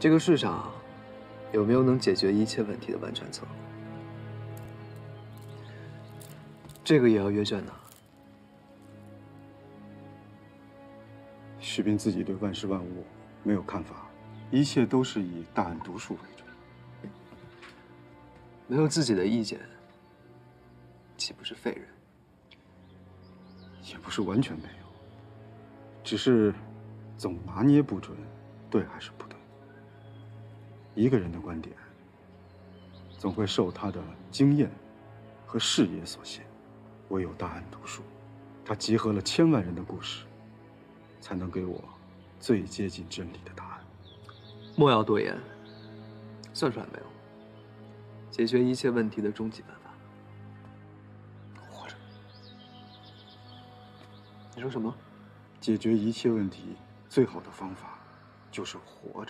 这个世上有没有能解决一切问题的完全策？这个也要阅卷呢。 徐斌自己对万事万物没有看法，一切都是以大案读书为准。 没有自己的意见，岂不是废人？ 也不是完全没有，只是总拿捏不准，对还是不对。一个人的观点，总会受他的经验和视野所限。唯有大案读书，它集合了千万人的故事，才能给我最接近真理的答案。 莫要多言，算出来没有？解决一切问题的终极办法。 活着。 你说什么？ 解决一切问题最好的方法，就是活着。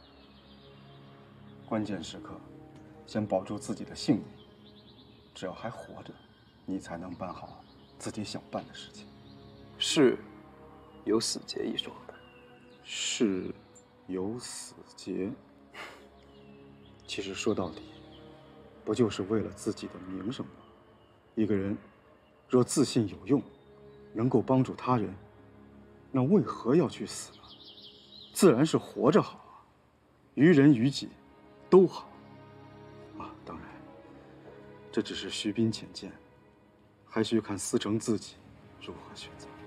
关键时刻，先保住自己的性命。只要还活着，你才能办好自己想办的事情。 事有死结一说。 事有死结。其实说到底，不就是为了自己的名声吗？一个人若自信有用，能够帮助他人，那为何要去死呢？自然是活着好啊，于人于己都好啊。当然，这只是徐斌浅见，还需看思成自己如何选择。